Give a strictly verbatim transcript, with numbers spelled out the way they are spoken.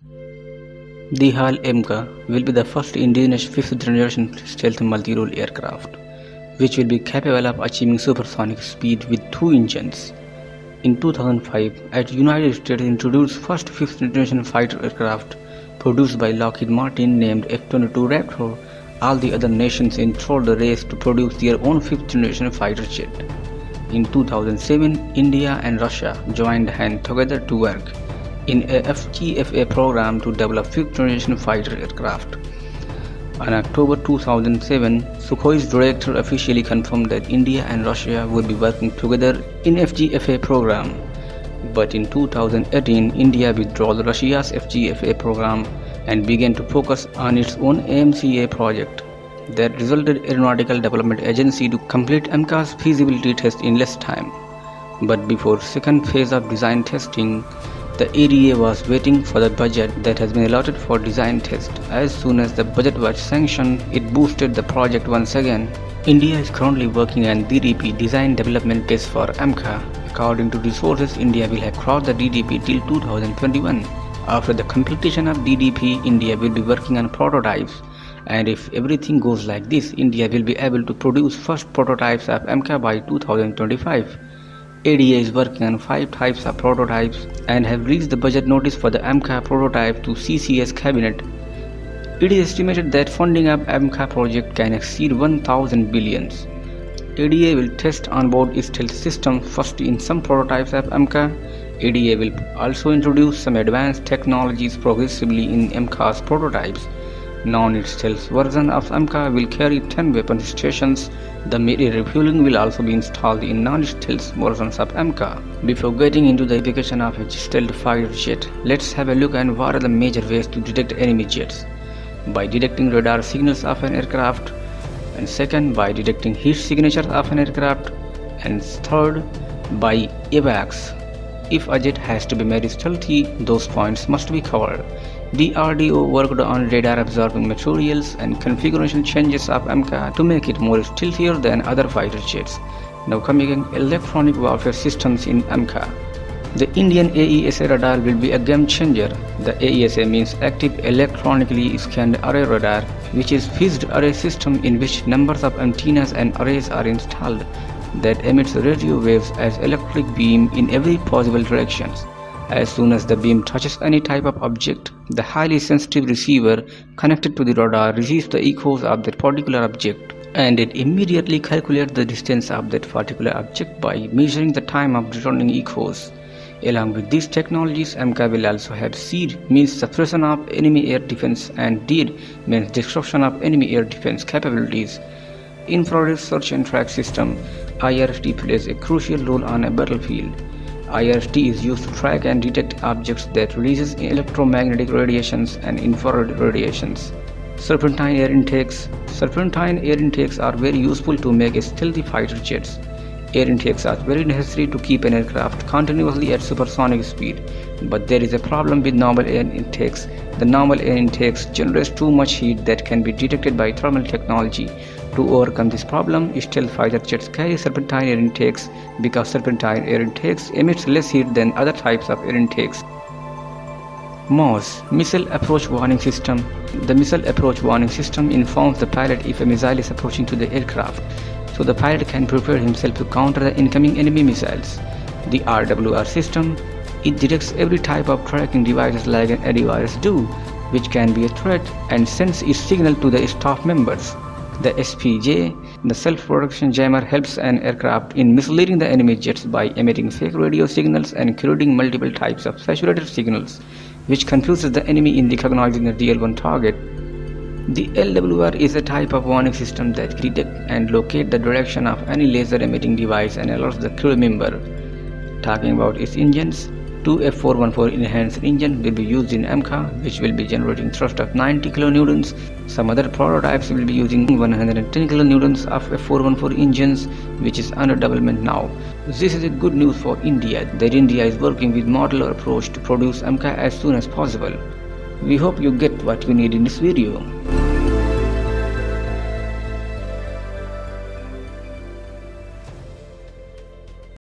The HAL M K will be the first indigenous fifth-generation stealth multi-role aircraft, which will be capable of achieving supersonic speed with two engines. In two thousand five, at United States introduced first fifth-generation fighter aircraft produced by Lockheed Martin named F twenty-two Raptor. All the other nations entered the race to produce their own fifth-generation fighter jet. In two thousand seven, India and Russia joined hands together to work in a F G F A program to develop fifth-generation fighter aircraft. On October two thousand seven, Sukhoi's director officially confirmed that India and Russia would be working together in F G F A program. But in two thousand eighteen, India withdrew Russia's F G F A program and began to focus on its own A M C A project. That resulted Aeronautical Development Agency to complete M K's feasibility test in less time. But before second phase of design testing, the A D A was waiting for the budget that has been allotted for design test. As soon as the budget was sanctioned, it boosted the project once again. India is currently working on D D P design development test for M K. According to resources, India will have crossed the D D P till two thousand twenty-one. After the completion of D D P, India will be working on prototypes. And if everything goes like this, India will be able to produce first prototypes of M K by two thousand twenty-five. A D A is working on five types of prototypes and have reached the budget notice for the M K prototype to C C S cabinet. It is estimated that funding of M K project can exceed one thousand billions. A D A will test onboard stealth system first in some prototypes of M K. A D A will also introduce some advanced technologies progressively in M K's prototypes. Non-stealth version of M K will carry ten weapon stations. The mid-air refueling will also be installed in non-stealth versions of M K. Before getting into the application of a stealth fighter jet, let's have a look at what are the major ways to detect enemy jets. By detecting radar signals of an aircraft, and second, by detecting heat signatures of an aircraft, and third, by A WACS. If a jet has to be made stealthy, those points must be covered. D R D O worked on radar absorbing materials and configuration changes of M K to make it more stealthier than other fighter jets. Now coming in electronic warfare systems in M K. The Indian A E S A radar will be a game changer. The A E S A means Active Electronically Scanned Array Radar, which is fixed array system in which numbers of antennas and arrays are installed that emits radio waves as electric beam in every possible directions. As soon as the beam touches any type of object, the highly sensitive receiver connected to the radar receives the echoes of that particular object, and it immediately calculates the distance of that particular object by measuring the time of returning echoes. Along with these technologies, M K will also have S E E D, means suppression of enemy air defense, and D E D means destruction of enemy air defense capabilities. Infrared search and track system I R S T plays a crucial role on a battlefield. I R S T is used to track and detect objects that releases electromagnetic radiations and infrared radiations. Serpentine air intakes. Serpentine air intakes are very useful to make a stealthy fighter jets. Air intakes are very necessary to keep an aircraft continuously at supersonic speed. But there is a problem with normal air intakes. The normal air intakes generates too much heat that can be detected by thermal technology. To overcome this problem, stealth fighter jets carry serpentine air intakes because serpentine air intakes emits less heat than other types of air intakes. M A W S Missile Approach Warning System. The Missile Approach Warning System informs the pilot if a missile is approaching to the aircraft, so the pilot can prepare himself to counter the incoming enemy missiles. The R W R system, it detects every type of tracking devices like an antivirus do, which can be a threat, and sends its signal to the staff members. The S P J, the self-protection jammer, helps an aircraft in misleading the enemy jets by emitting fake radio signals and including multiple types of saturated signals, which confuses the enemy in recognizing the real one target. The L W R is a type of warning system that detects and locates the direction of any laser-emitting device and alerts the crew member. Talking about its engines, two F four fourteen enhanced engine will be used in M K, which will be generating thrust of ninety kilonewtons. Some other prototypes will be using one hundred ten kilonewtons of F four fourteen engines, which is under development now. This is a good news for India, that India is working with modular approach to produce M K as soon as possible. We hope you get what you need in this video.